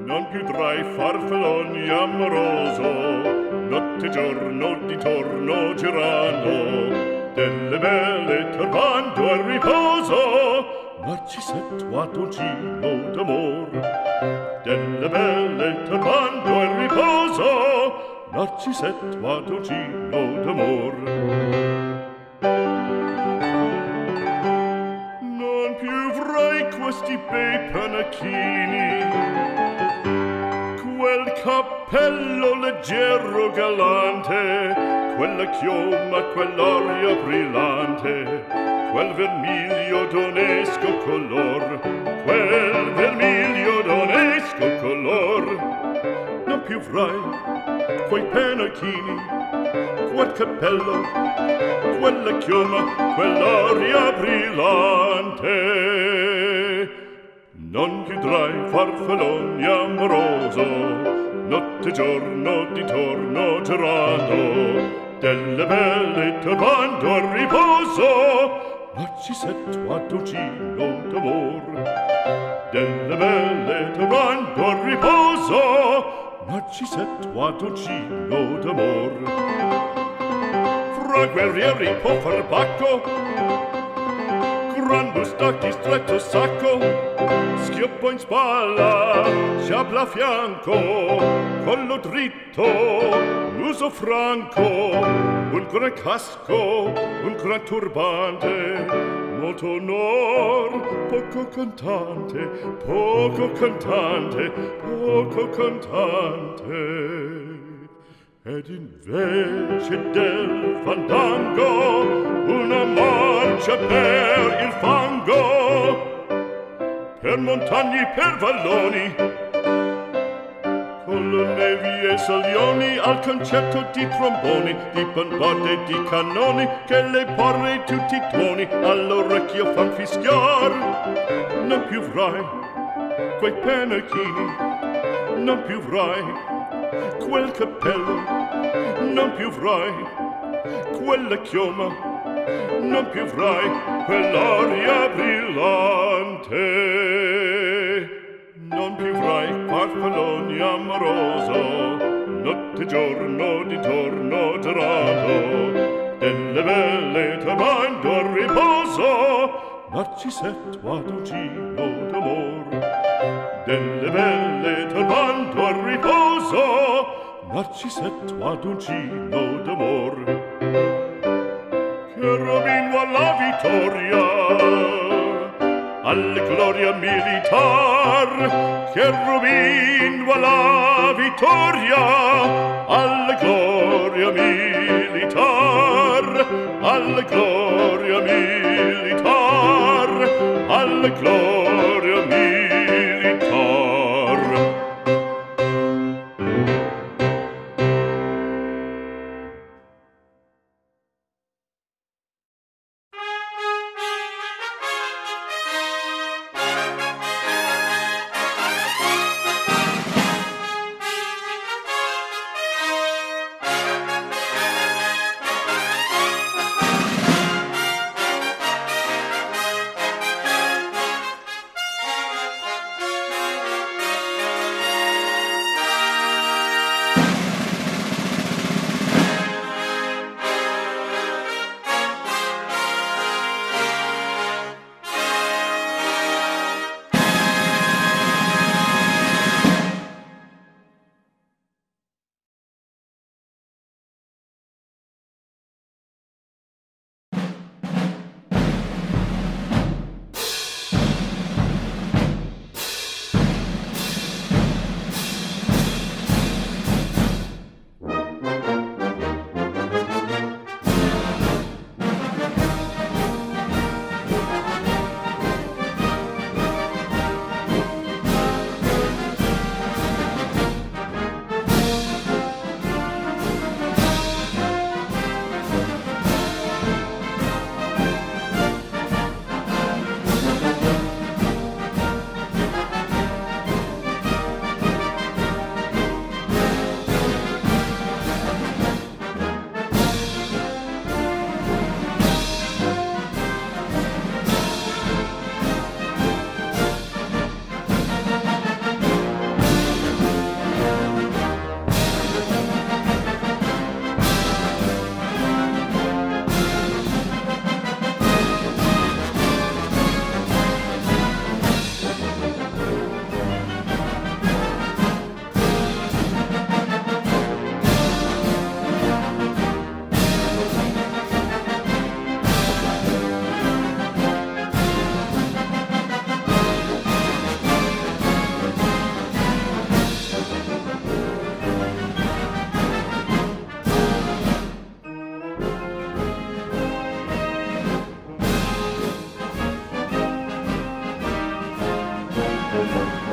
Non più tra i farfalloni amoroso, notte e giorno di torno girando, delle belle turbando al riposo, Narcisetto a dolcino d'amor. Delle belle turbando al riposo, Narcisetto a dolcino d'amor. Non più avrai questi bei panacchini, quel cappello leggero galante, quella chioma, quell'aria brillante, quel vermiglio d'onesco color, quel vermiglio d'onesco color. Non più avrai quei pennacchini, quel cappello, quella chioma, quell'aria brillante. Non più tra i farfalloni amoroso, notte e giorno di torno girando, delle belle turbando al riposo, Narcisetto a dolcino d'amor. Delle belle turbando al riposo, Narcisetto a dolcino d'amor. Fra guerrieri può far bacco, gran bustacchi stretto sacco, schioppo in spalla, sciabla a fianco, collo dritto, muso franco, un gran casco, un gran turbante, molto onor, poco cantante, poco cantante, poco cantante. Ed invece del fandango una marcia per il fango, per montagne, per valloni, con le nevi e salioni, al concerto di tromboni, di bombarde e di cannoni, che le porre tutti i tuoni all'orecchio fan fischiar. Non più avrai quei pennacchini, non più avrai quel cappello, non più avrai quella chioma, non più avrai quell'aria brillante. Non più avrai farfalloni amoroso, notte e giorno di torno girando, delle belle turbando al riposo, Narcisetto a dolcino d'amor. Delle belle turbando al riposo, Narcisetto a dolcino d'amor. Cherubino alla vittoria, alla gloria militar, cherubino alla vittoria, alla gloria militar, alla gloria militar, alla gloria militar.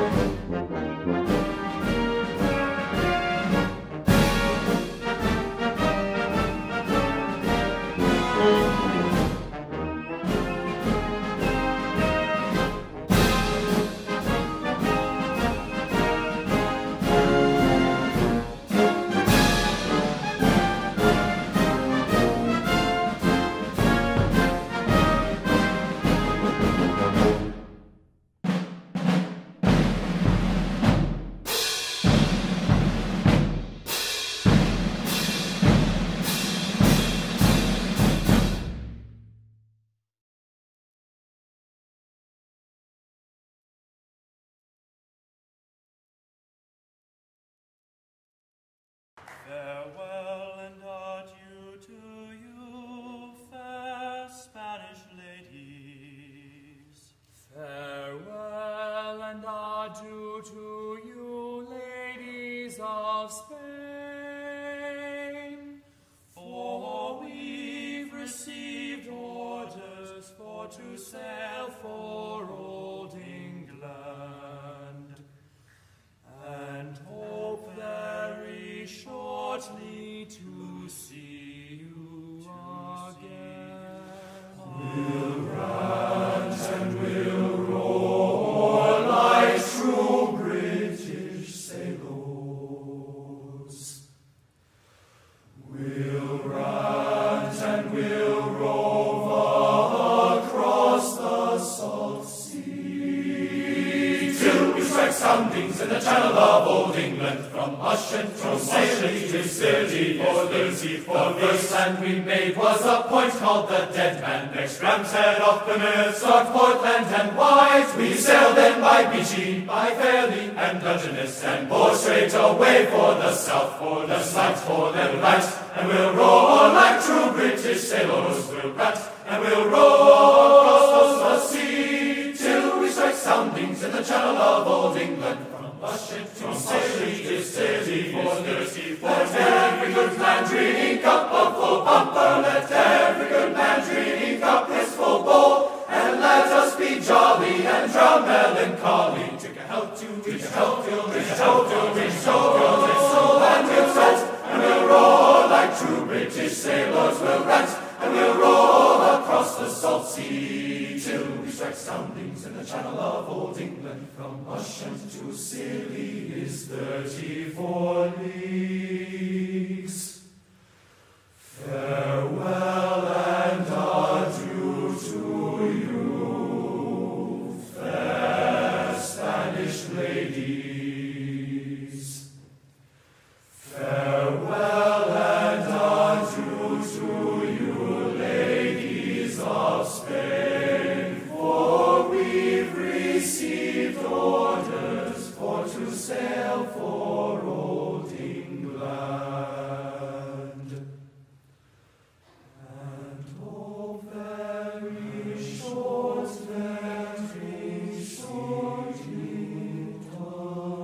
Farewell and adieu to you, fair Spanish ladies. Farewell and adieu to you, ladies of Spain. For we've received orders for to sail for old England, and hope very shortly to see you again. We'll rant and we'll roar like true British sailors. We'll rant and we'll rove across the salt sea till we strike soundings in the channel of old England. From Ushant to Scilly to Scilly for the first land we made was a point called the Dead Man. Next Ramshead off Plymouth, Stark, Portland and White. We sailed then by Beachy, by Fairley and Dungeness, and bore straight away for the south, for the sight, for the right. And we'll roar like true British sailors. We'll rant and we'll roar across the sea till we strike soundings in the channel of old England. Ushant to Scilly is Scilly for Thirsty for every good man drinking cup of full bumper. Let every good man drinking cup his full bowl, and let us be jolly and drown melancholy. Drink a health to, drink a health to, drink a health to, drink a health to, and we'll set, and we'll roar like true British sailors. We'll rant and we'll roar across the salt sea till we strike soundings in the channel of old England. From Ushant to Scilly is 34 leagues. Farewell and adieu to you, fair Spanish ladies. Farewell and adieu to you, ladies of Spain, for we've received orders for to sail for old England, and hope very shortly to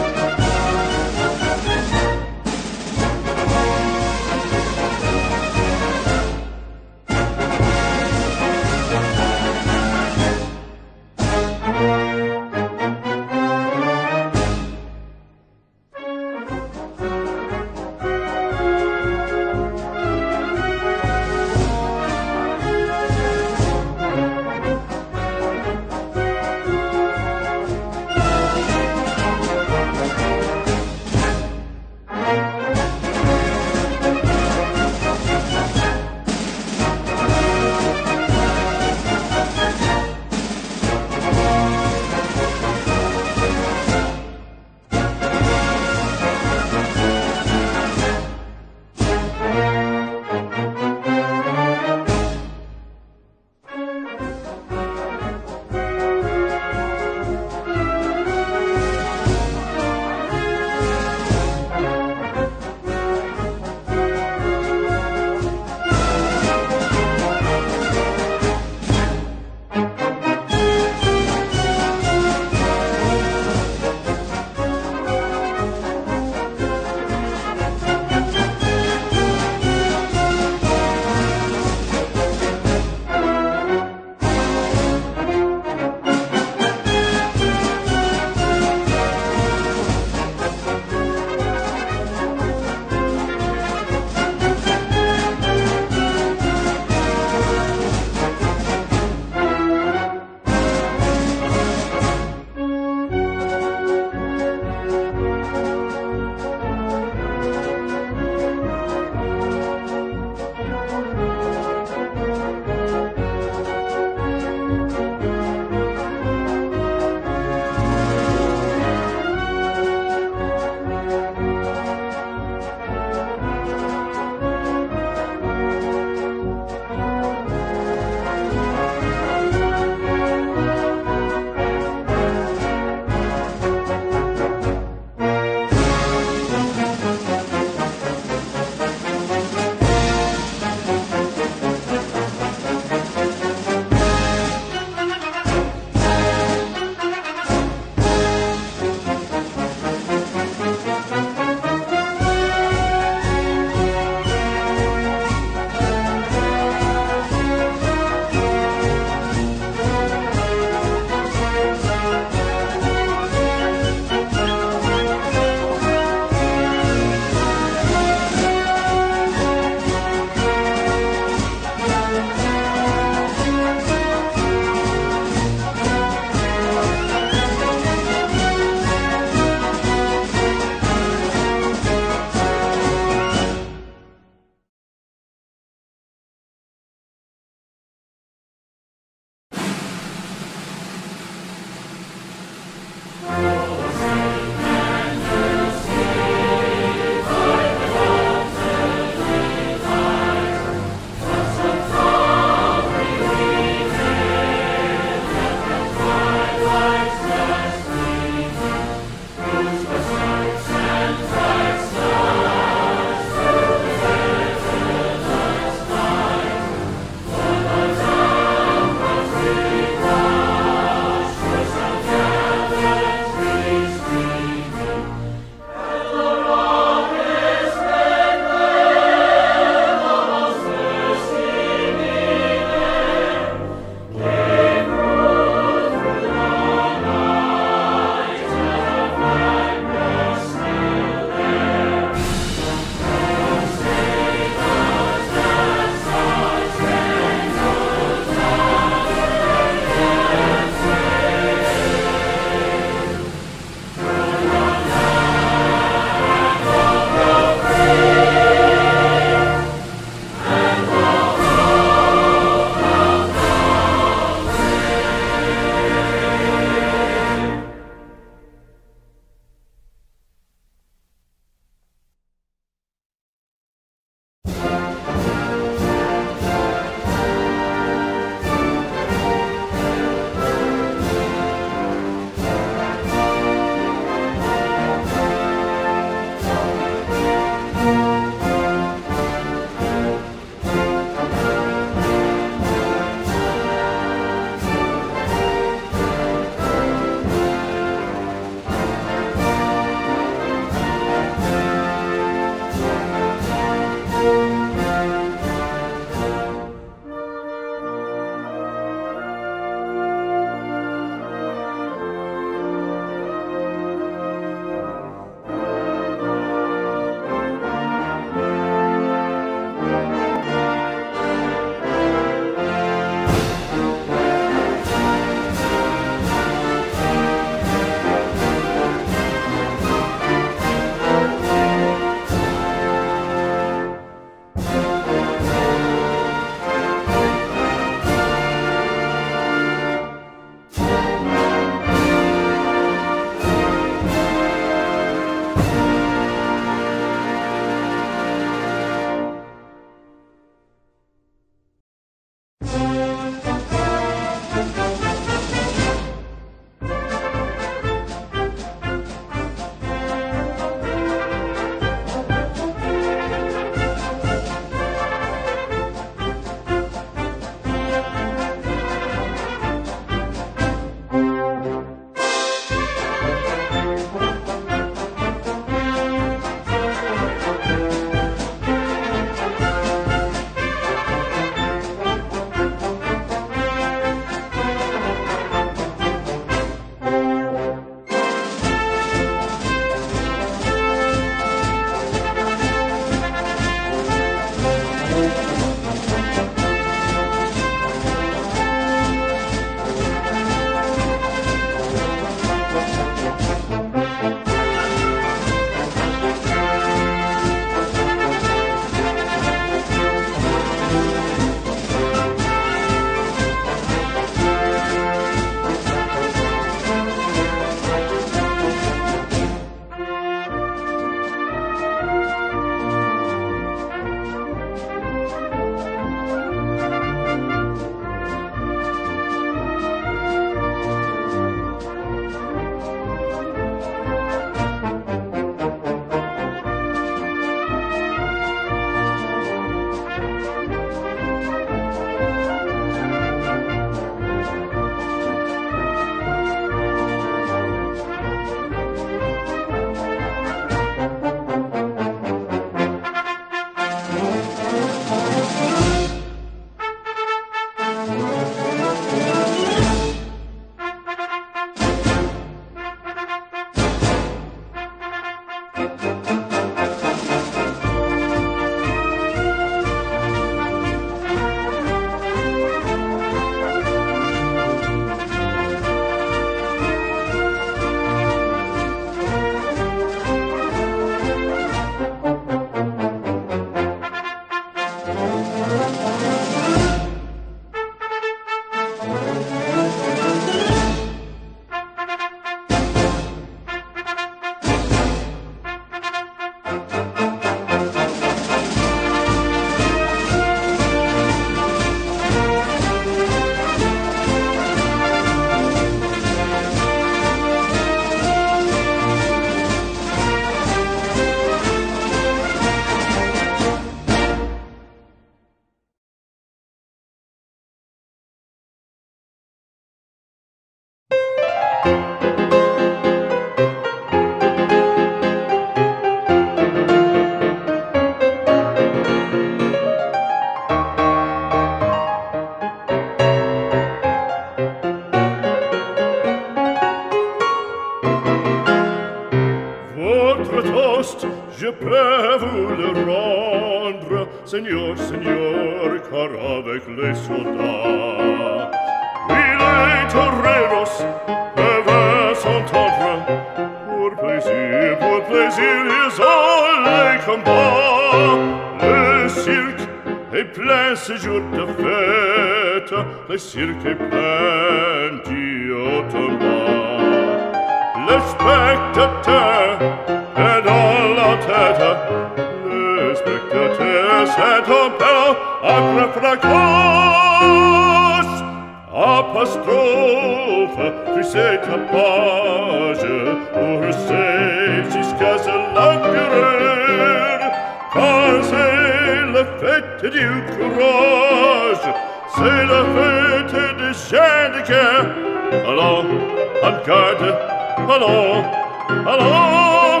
je peux vous le rendre, Seigneur, Seigneur, car avec les soldats, oui, les toreros peuvent s'entendre. Pour plaisir, ils ont les combats. Le cirque est plein ce jour de fête, le cirque est plein d'Iotomba. Le spectateur est dans la tête, le spectateur s'est en pelle après fracas. Apostrophe, tu sais ta page, pour c'est jusqu'à ce l'enquereur, car c'est la fête du courage, c'est la fête des gens de guerre. Allons, en garde, allons, allons,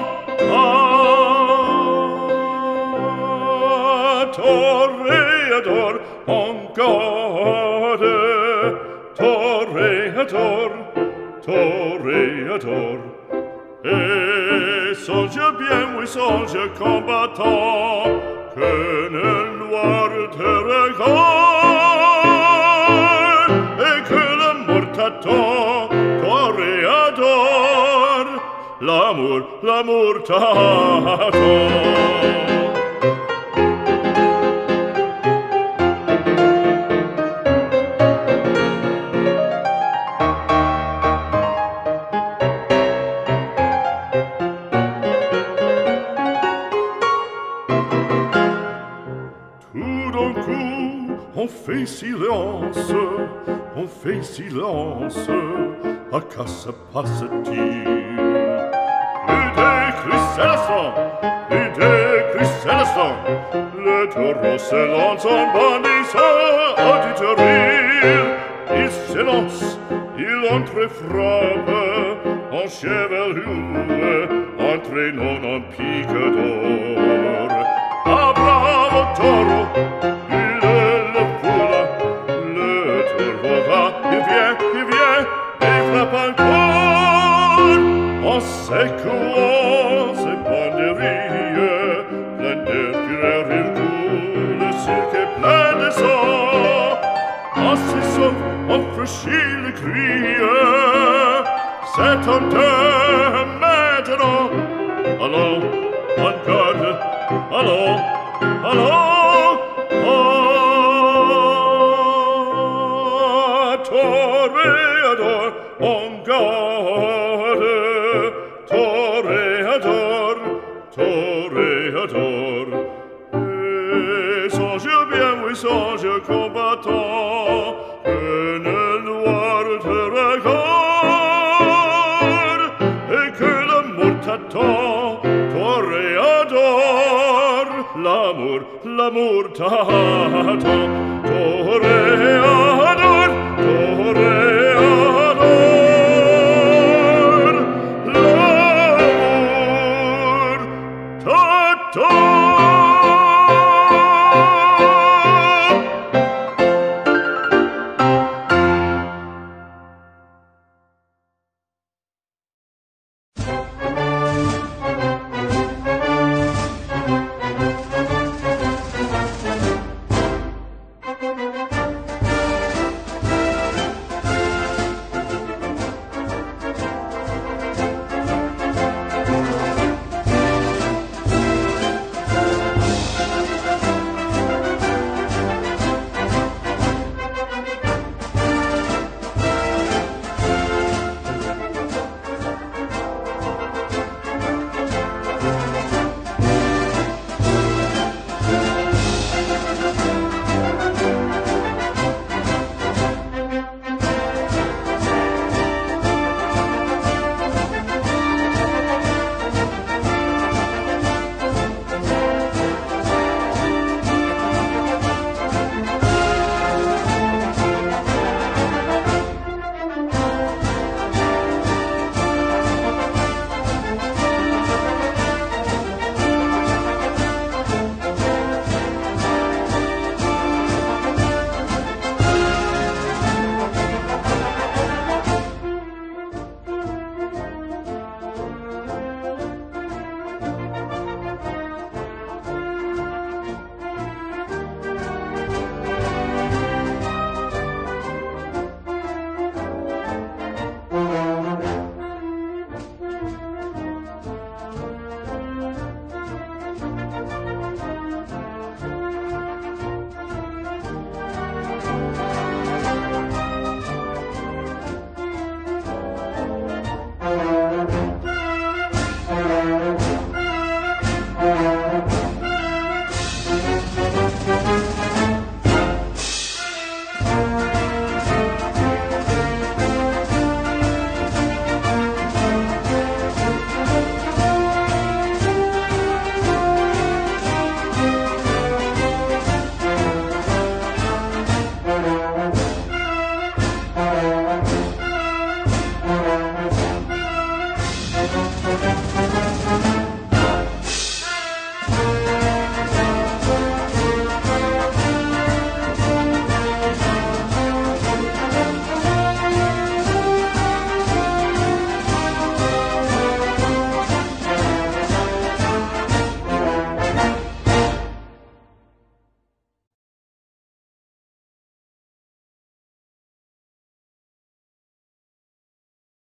toréador, en garde, toréador, toréador. Et songe bien, oui, songe combattant, que le noir te regarde, et que l'amour t'attend, toréador, l'amour t'attend. On fait silence, à qu'à se passe-t-il? Plus de cris célestins, plus de cris célestins, le taureau se lance en bandissant auditorie. Il s'élance, il entre et frappe, en chevelure, entraînant en pique d'or. Ah, bravo taureau! Il vient, et frappe encore, en secouant ses banderilles, plein de fureur il coule, le cirque est plein de sang. En s'essouffle, on franchit le cri, c'est en deux maintenant. Allons, en garde, allons, allons, toréador, en garde, toréador, toréador. Et songe bien, oui, songe combattant, que le noir te regarde, et que l'amour t'attend, toréador, l'amour t'attend, toréador, toréador, l'amour t'attend.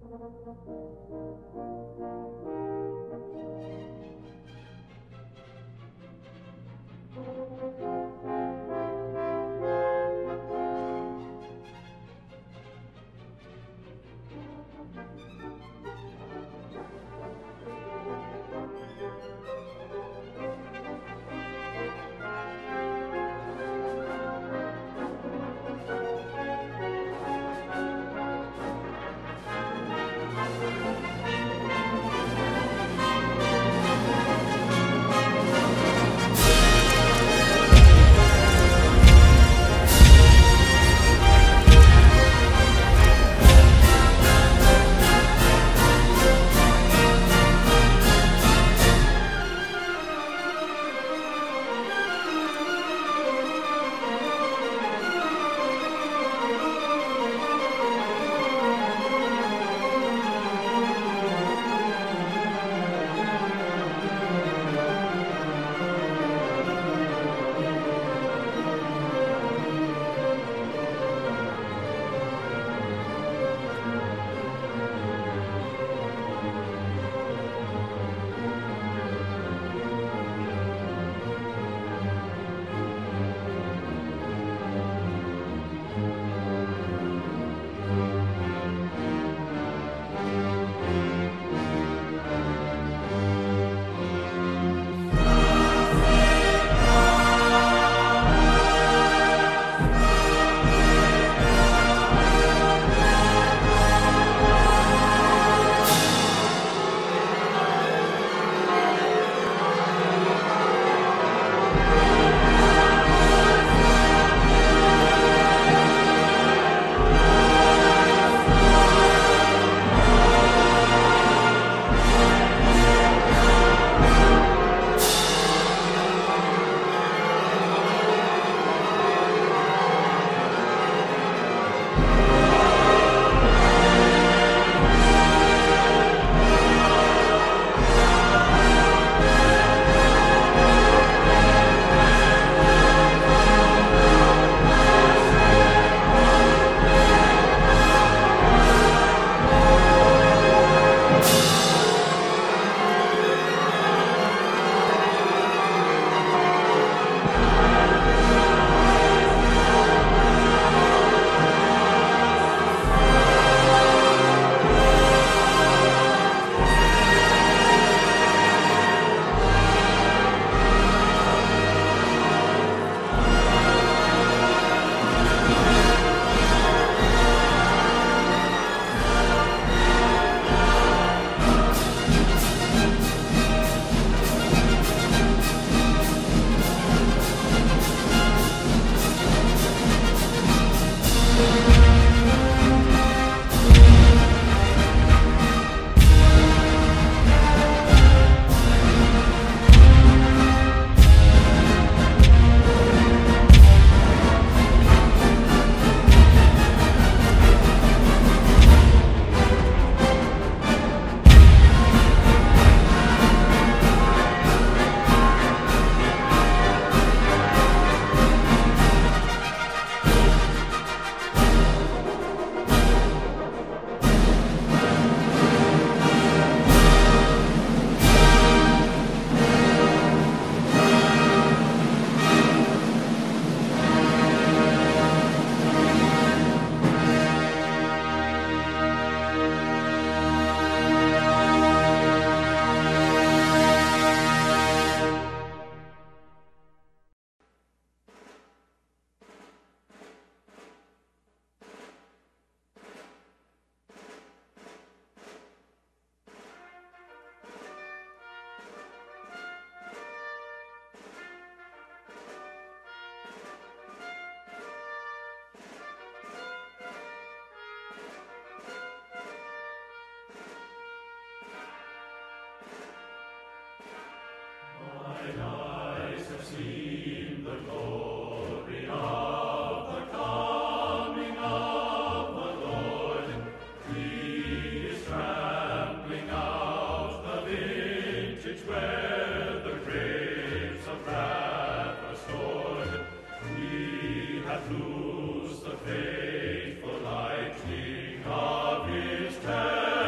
Loose the faithful lightning of his terror.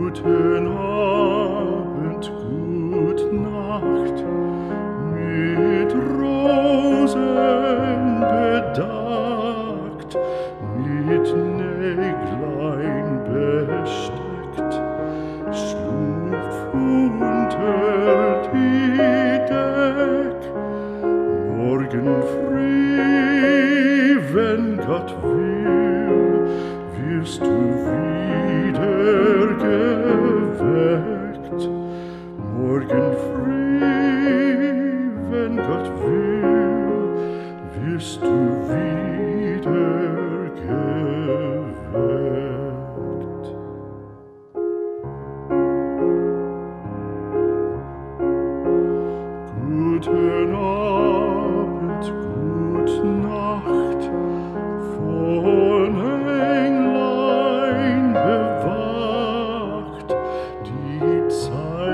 Guten Abend, gut Nacht, mit Rosen bedeckt, mit Näglein besteckt, schlupf unter die Deck. Morgen früh, wenn Gott will, wirst du wieder geweckt. Morgen früh, wenn Gott will, wirst du wieder geweckt. Guten Abend, gut Nacht, von Englein bewacht, die Zeit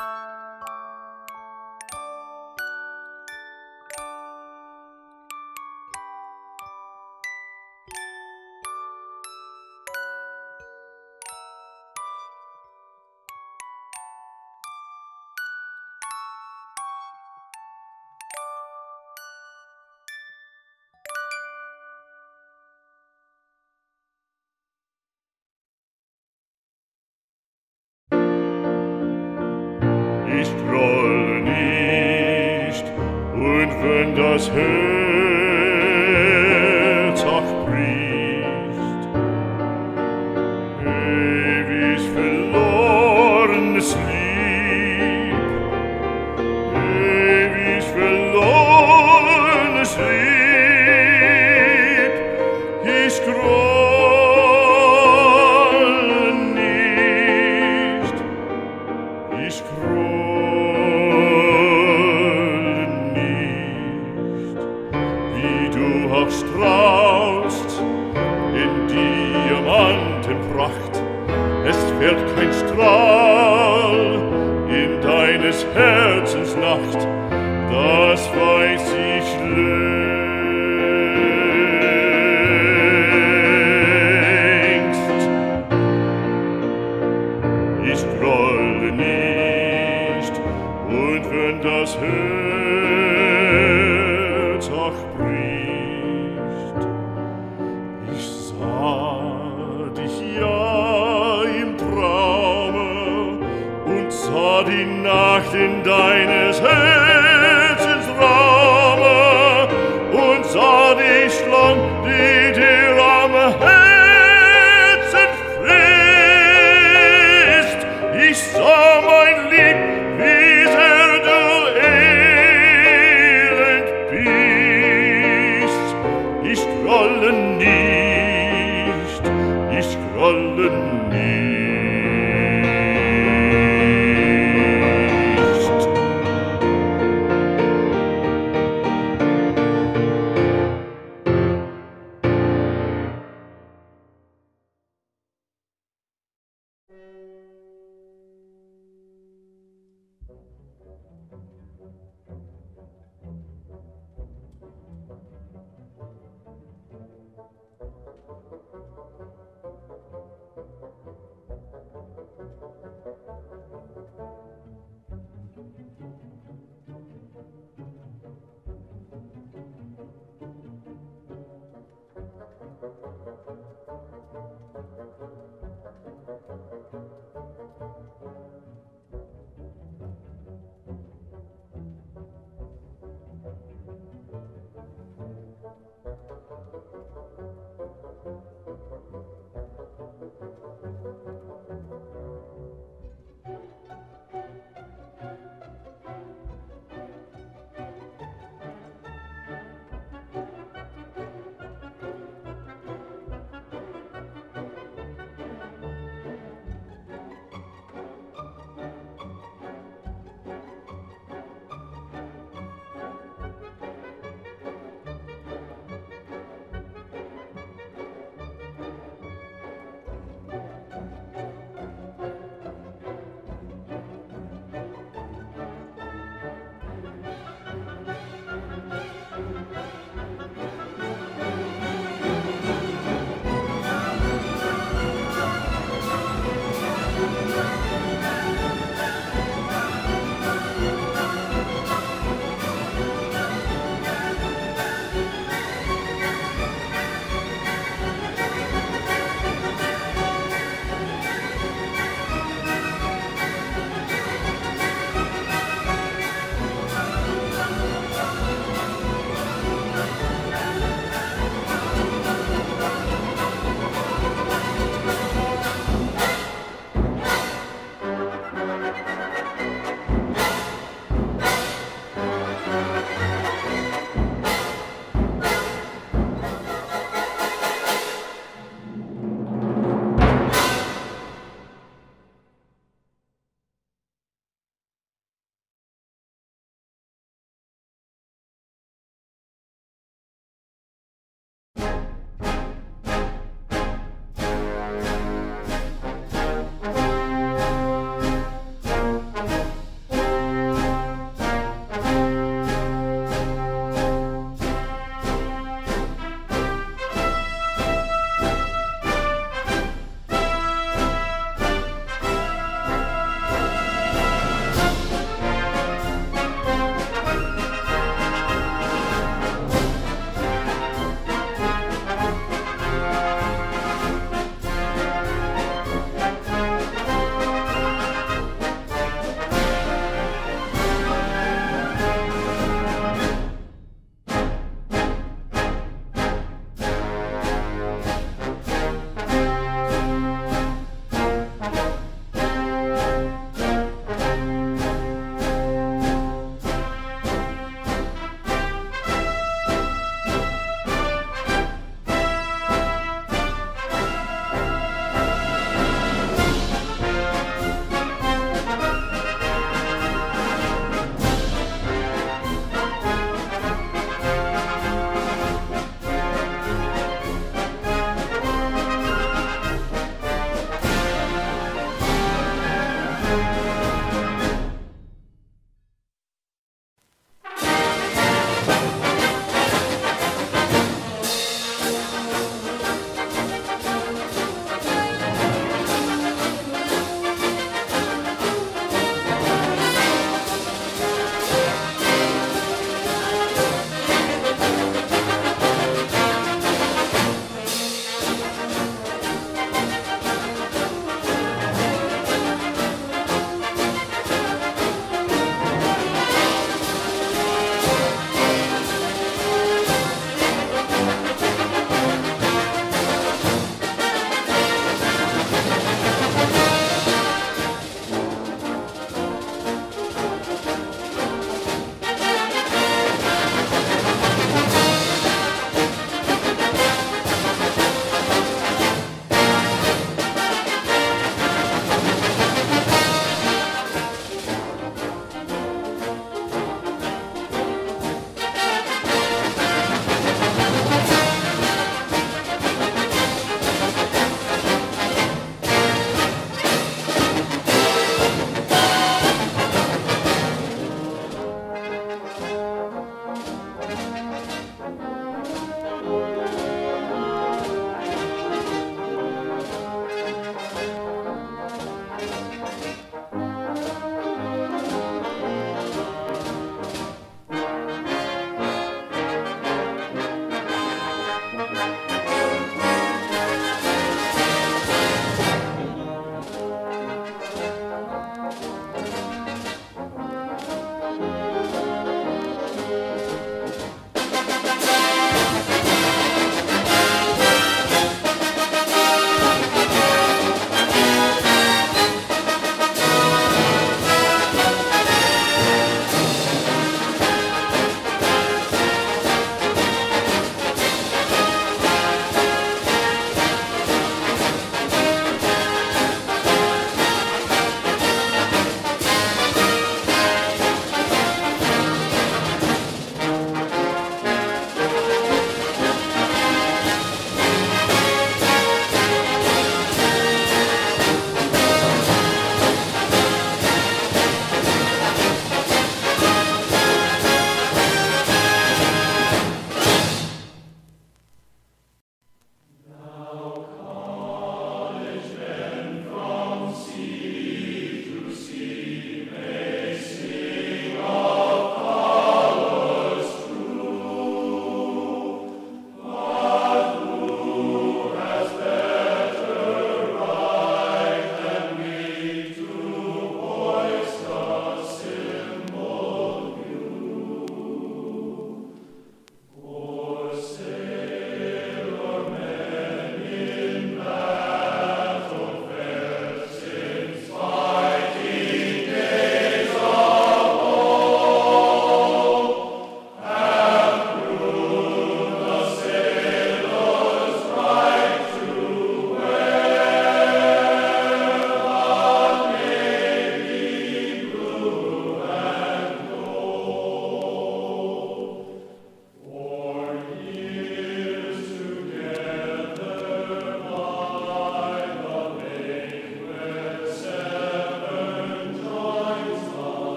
Ich grolle nicht, und wenn das Herz auch bricht, ewig verlorenes Lieb, ewig verlorenes Lieb, ich grolle nicht, ich grolle nicht, wie du auch strahlst in Diamantenpracht, es fällt kein Strahl in deines Herzens Nacht, das weiß ich längst. Ich grolle nicht, und wenn das Herz auch bricht, ich sah dich ja im Traume und sah die Nacht in deines Herzens Raume und sah dich lang, die dir am Herzen frisst. Ich sah mein Lieb, wie sehr du elend bist. Ich grolle nicht, ich grolle nicht.